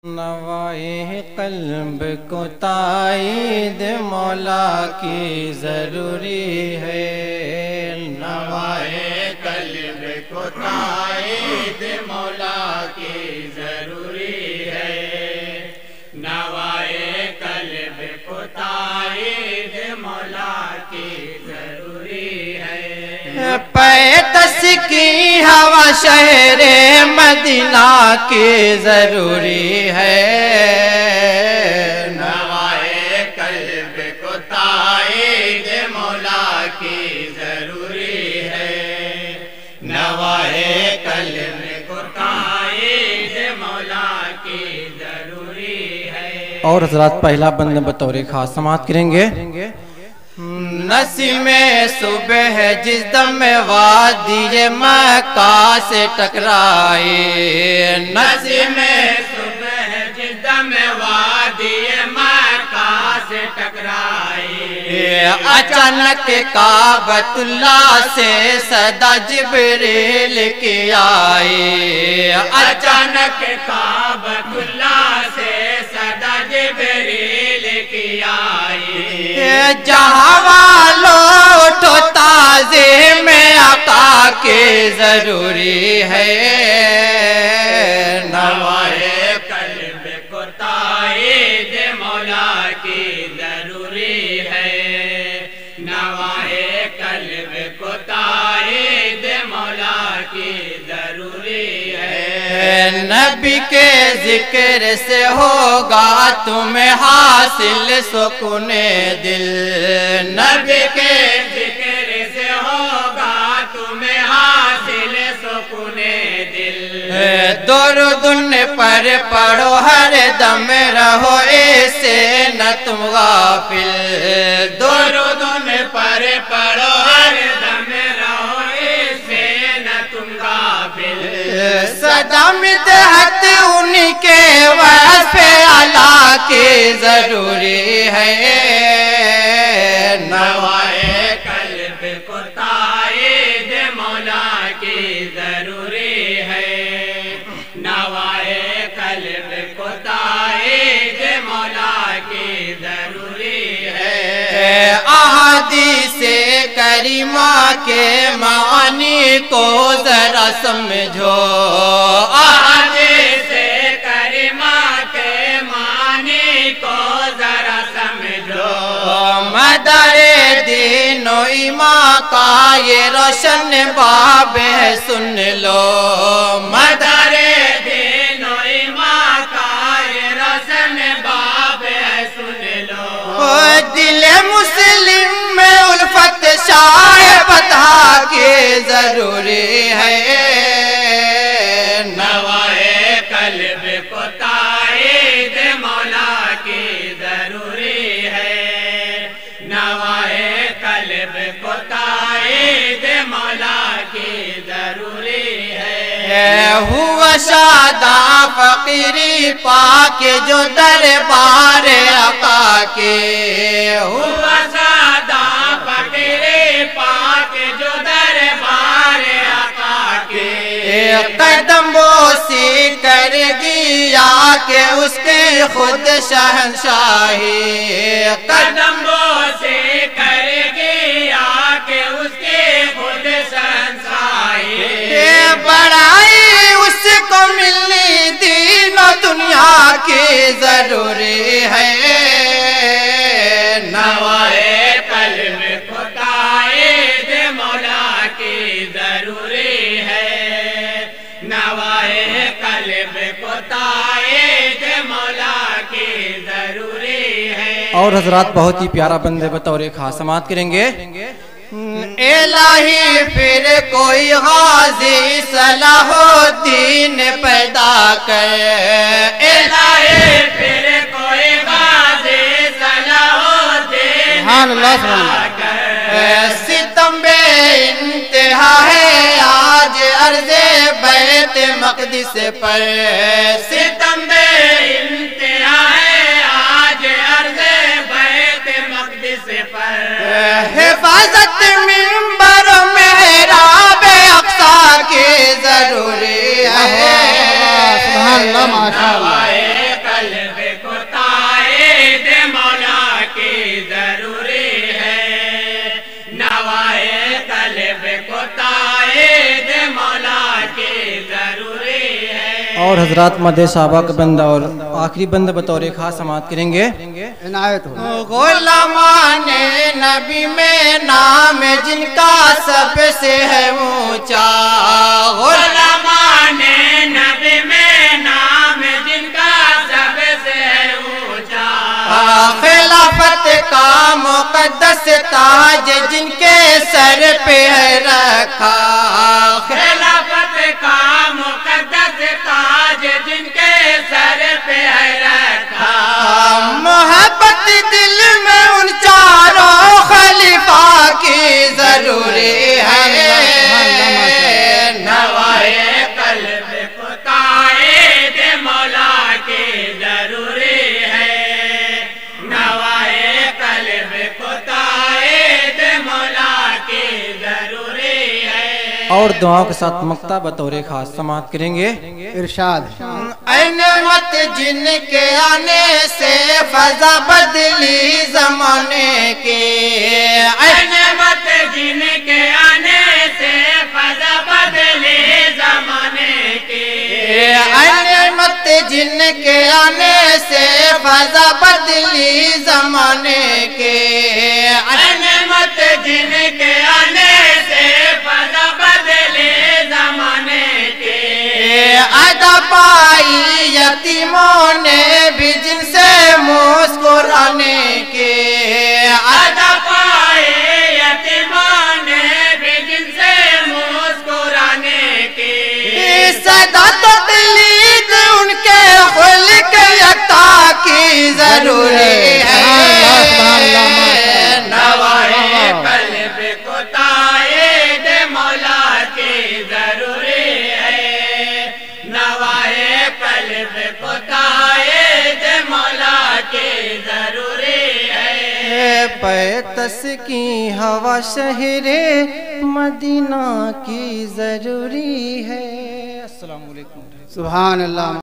نوائے قلب کو تائید مولا کی ضروری ہے، نوائے قلب کو تائید مولا کی ضروری ہے، نوائے قلب کو تائید مولا کی ضروری ہے۔ پے تسکی ہوا شہر مدینہ کی ضروری ہے، نوائے قلب کو تائید مولا کی ضروری ہے، نوائے قلب کو تائید مولا کی ضروری ہے۔ اور حضرات پہلا بند بطور خاص سماعت کریں گے۔ نسیم صبح جس دم وادی مکہ سے ٹکرائی، نسیم صبح جس دم وادی مکہ سے ٹکرائی، اچانک کعبۃ اللہ سے صدا جبریل کی آئی، اچانک کعبۃ اللہ سے صدا جبریل کی آئی، جہاں والو اٹھو تعظیم آقا کی ضروری ہے، نوائے قلب کو تائید مولا کی ضروری ہے، نوائے قلب کو تائید مولا کی ضروری ہے۔ نبی کے ذکر سے ہوگا تمہیں حاصل سکون دل، نبی کے ذکر سے ہوگا تمہیں حاصل سکون دل، درود ان پر پڑھو ہر دم رہو ایسے نہ تم غافل، درود ان پر پڑھو ہر دم رہو ایسے نہ تم غافل، صدا مدحت ان کے وصف اعلیٰ کی ضروری ہے، نوائے قلب کو تائید مولا کی ضروری ہے، نوائے قلب کو تائید مولا کی ضروری ہے۔ احادیث کریمہ کے معانی کو ذرا سمجھو، احادیث کریمہ کے معانی کو ذرا سمجھو، مدار دین و ایمان کا یہ روشن باب ہے سن لو، مدار دین و ایمان کا یہ روشن باب ہے سن لو، دل مسلم میں الفت شائع بتا کی ضروری ہے، نوائے قلب کو تائید مولا کی ضروری ہے، نوائے قلب کو تائید مولا کی ضروری ہے۔ ہوا شاداں فقیری پاک جو دربار آقا کے، ہوا سادہ فقیر پاک جو دربار آقا کے، قدم بوسی کرے گی آ کے اس کی خود شہنشاہی، قدم بوسی کرے گی آ کے اس کے خود شہنشاہی، بڑائی اس کو ملنی دین و دنیا کی ضروری ہے، نوائے قلب کو تائید مولا کی ضروری ہے، نوائے قلب کو تائید مولا کی ضروری ہے۔ اور حضرات بہت ہی پیارا بندے بطور خاص سماعت کریں گے۔ الہی پھر کوئی غازی صلاح الدین پیدا کر، الہی پھر کوئی غازی صلاح الدین پیدا کر، ستم بے انتہا ہے آج عرض بیت مقدس پر، ستم بے انتہا ہے آج عرض بیت مقدس پر، حفاظت منبر و محراب اقصی کی ضروری ہے، نوائے اور حضرات مدح صحابہ کا بندہ اور آخری بندہ بطور خاص سماعت کریں گے. عنایت ہو. غلامان نبی میں نام جن کا سب سے ہے اونچا. غلامان نبی میں نام جن کا سب سے ہے اونچا. خلافت کا مقدس تاج جن کے سر پہ ہے رکھا. خلافت کا مقدس تاج جن کے سر پہ ہے رکھا. محبت دل میں ان چاروں خلیفہ کی ضروری ہے. نوائے قلب کو تائید مولا کی ضروری ہے. نوائے قلب کو تائید مولا کی ضروری ہے. اور دعاؤں کے ساتھ مقطع بطور خاص سماعت کریں گے. ارشاد. اے نعمت جن کے آنے سے فضا بدلی زمانے کے. اے نعمت جن کے آنے سے فضا بدلی زمانے کے. اے نعمت جن کے آنے سے فضا بدلی زمانے کے. اے نعمت جن کے آنے سے فضا بدلی زمانے کے. ادا پائی یتیموں نے بھی جن سے مسکرانے کے. ادا پائے یتیموں نے بھی جن سے مسکرانے کے. صدا تقلید ان کے خلق یکتا کی ضروری ہے. نوائے قلب کو تائید مولا کی ضروری ہے. نوائے قلب کو تائید مولا کی ضروری ہے. پے تسکی ہوا شہر مدینہ کی ضروری ہے. السلام علیکم. سبحان اللہ.